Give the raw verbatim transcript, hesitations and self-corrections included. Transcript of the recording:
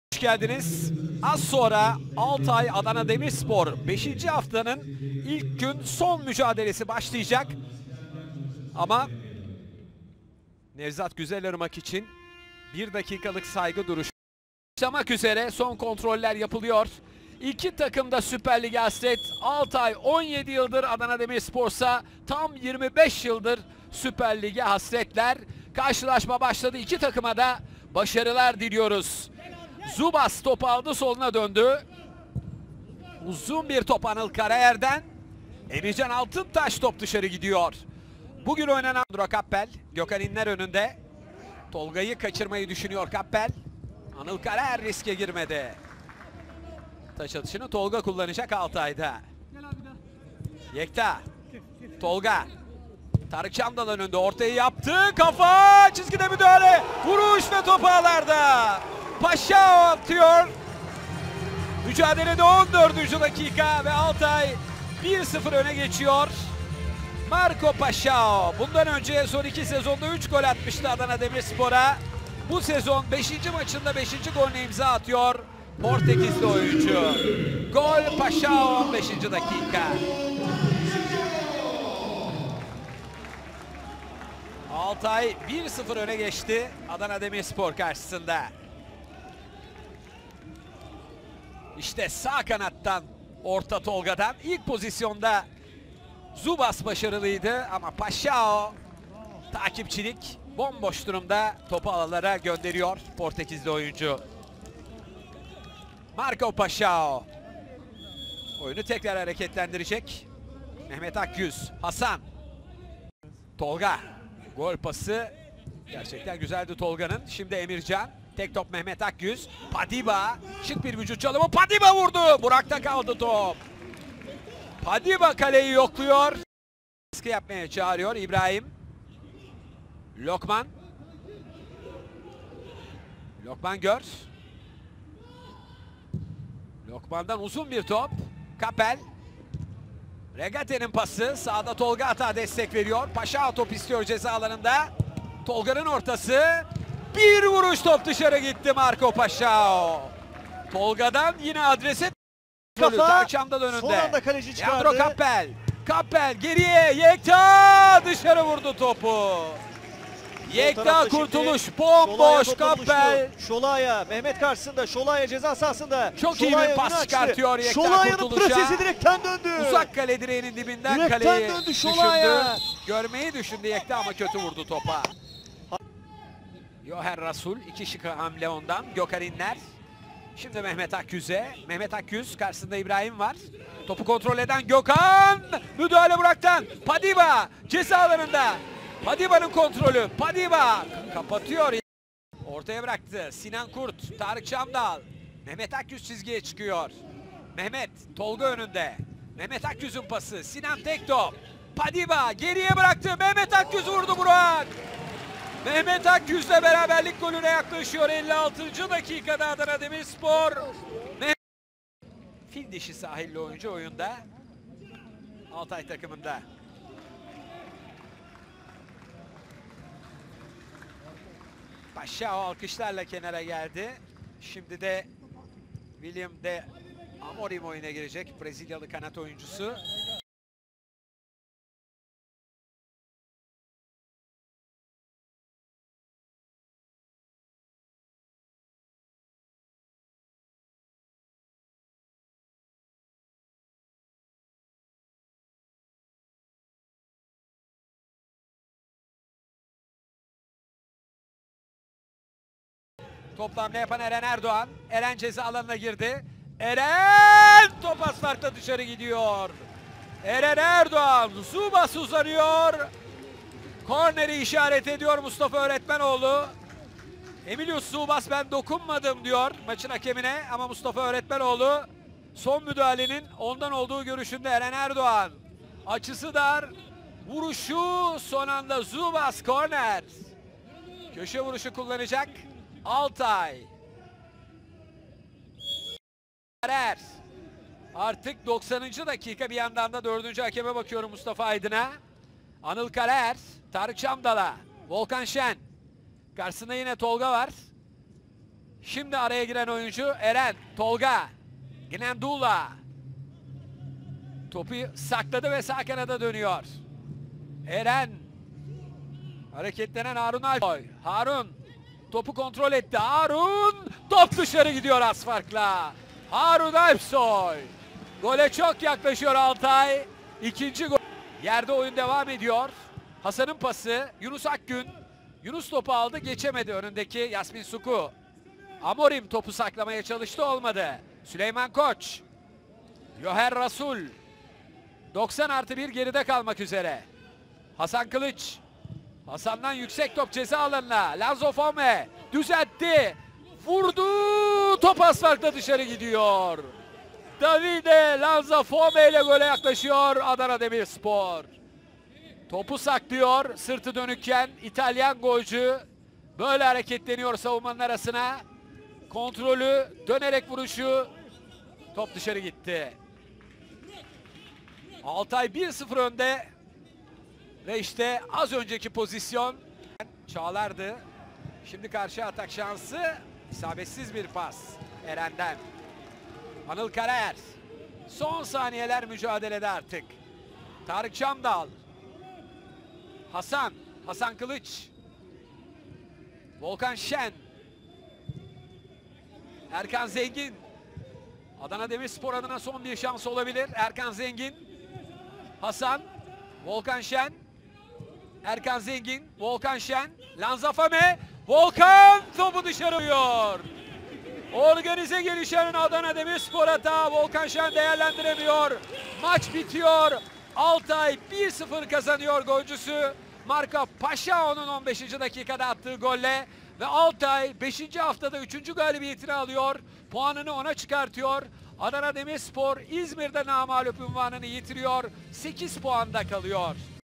Hoş geldiniz. Az sonra Altay Adana Demirspor beşinci haftanın ilk gün son mücadelesi başlayacak. Ama Nevzat Güzelırmak için bir dakikalık saygı duruşu başlamak üzere. Son kontroller yapılıyor. İki takım da Süper Lig'e hasret. Altay on yedi yıldır, Adana Demirspor'sa tam yirmi beş yıldır Süper Lig'e hasretler. Karşılaşma başladı. İki takıma da başarılar diliyoruz. Zubas topu aldı, soluna döndü. Uzun bir top Anıl Karayer'den. Emircan Altıntaş, top dışarı gidiyor. Bugün oynanan Kappel, Gökhan İnler önünde. Tolga'yı kaçırmayı düşünüyor Kappel. Anıl Karayer riske girmedi. Taç atışını Tolga kullanacak Altay'da. Yekta. Tolga. Tarık Çamdal önünde, ortayı yaptı. Kafa, çizgide müdahale. Vuruş ve top ağlarda. Paşa atıyor. Mücadelede on dördüncü dakika ve Altay bir sıfır öne geçiyor. Marco Paşao bundan önce son iki sezonda üç gol atmıştı Adana Demirspor'a. Bu sezon beşinci maçında beşinci golüne imza atıyor Portekizli oyuncu. Gol Paşao, on beşinci dakika. Altay bir sıfır öne geçti Adana Demirspor karşısında. İşte sağ kanattan orta Tolga'dan ilk pozisyonda Zubas başarılıydı ama Paşao takipçilik, bomboş durumda topu ağlara gönderiyor Portekizli oyuncu. Marco Paşao oyunu tekrar hareketlendirecek. Mehmet Akyüz, Hasan, Tolga. Gol pası gerçekten güzeldi Tolga'nın. Şimdi Emircan, tek top Mehmet Akyüz. Padiba, şık bir vücut çalımı. Padiba vurdu. Burak'ta kaldı top. Padiba kaleyi yokluyor. Baskı yapmaya çağırıyor İbrahim. Lokman. Lokman gör. Lokman'dan uzun bir top. Kapel. Regate'nin pası. Sağda Tolga Ata destek veriyor. Paşa top istiyor ceza alanında. Tolga'nın ortası. Bir vuruş, top dışarı gitti Marco Paşao. Tolga'dan yine adrese. Kafa, Çamdal önünde. son anda kaleci çıkardı. Leandro Kappel. Kappel geriye. Yekta dışarı vurdu topu. Yekta kurtuluş. Bomboş Kappel. Şolaya, Mehmet karşısında. Şolaya ceza sahasında. Çok Şolaya iyi bir pas çıkartıyor Yekta Şolaya'nın Kurtuluş'a. prosesi direkten döndü. Uzak kale direğinin dibinden Direkten kaleyi döndü düşündü. Şolaya. Görmeyi düşündü Yekta ama kötü vurdu topa. Yoher Rasul, iki şık hamle ondan. Gökhan İnler. Şimdi Mehmet Akyüz'e. Mehmet Akyüz karşısında İbrahim var. Topu kontrol eden Gökhan. Müdahale Burak'tan. Padiba ceza alanında. Padiba'nın kontrolü. Padiba kapatıyor. Ortaya bıraktı. Sinan Kurt, Tarık Çamdal. Mehmet Akyüz çizgiye çıkıyor. Mehmet, Tolga önünde. Mehmet Akyüz'ün pası. Sinan tek top. Padiba geriye bıraktı. Mehmet Akyüz vurdu Burak. Mehmet Akyüz'le beraberlik golüne yaklaşıyor elli altıncı dakikada Adana Demirspor. Meh Fil dişi sahilli oyuncu oyunda. Altay takımında. Paşao alkışlarla kenara geldi. Şimdi de William de Amorim oyuna girecek. Brezilyalı kanat oyuncusu. Toplamda yapan Eren Erdoğan. Eren ceza alanına girdi. Eren top az farkla dışarı gidiyor. Eren Erdoğan, Zubas uzanıyor. Korneri işaret ediyor Mustafa Öğretmenoğlu. Emilius Zubas ben dokunmadım diyor maçın hakemine ama Mustafa Öğretmenoğlu son müdahalenin ondan olduğu görüşünde. Eren Erdoğan açısı dar. Vuruşu son anda Zubas, korner. Köşe vuruşu kullanacak Altay. Artık doksanıncı dakika, bir yandan da dördüncü hakeme bakıyorum Mustafa Aydın'a. Anıl Karayer, Tarık Çamdal'a, Volkan Şen. Karşısında yine Tolga var. Şimdi araya giren oyuncu Eren, Tolga, Gnendula. Topu sakladı ve sağ kanada dönüyor. Eren. Hareketlenen Harun Alsoy. Harun topu kontrol etti. Harun top dışarı gidiyor az farkla. Harun Alsoy. Gole çok yaklaşıyor Altay. İkinci gol. Yerde oyun devam ediyor. Hasan'ın pası. Yunus Akgün. Yunus topu aldı, geçemedi önündeki Yasmin Suku. Amorim topu saklamaya çalıştı, olmadı. Süleyman Koç. Yoher Rasul. doksan artı bir geride kalmak üzere. Hasan Kılıç. Hasan'dan yüksek top ceza alanına. Lanzo Fome düzeltti. Vurdu. Top asfaltta dışarı gidiyor. Davide Lanzo Fome ile gole yaklaşıyor Adana Demirspor. Topu saklıyor sırtı dönükken İtalyan golcü. Böyle hareketleniyor savunmanın arasına. Kontrolü, dönerek vuruşu. Top dışarı gitti. Altay bir sıfır önde. Ve işte az önceki pozisyon Çağlar'dı. Şimdi karşı atak şansı. İsabetsiz bir pas Eren'den. Anıl Karaer. Son saniyeler mücadelede artık. Tarık Çamdal. Hasan. Hasan Kılıç. Volkan Şen. Erkan Zengin. Adana Demirspor adına son bir şans olabilir. Erkan Zengin. Hasan. Volkan Şen. Erkan Zengin. Volkan Şen. Lanzafame. Volkan topu dışarı vuruyor. Organize gelişen Adana Demirspor hata. Volkan Şen değerlendiremiyor. Maç bitiyor. Altay bir sıfır kazanıyor golcüsü. Marka Paşa onun on beşinci dakikada attığı golle. Ve Altay beşinci haftada üçüncü galibiyetini alıyor. Puanını ona çıkartıyor. Adana Demirspor İzmir'de namağlup unvanını yitiriyor. sekiz puanda kalıyor.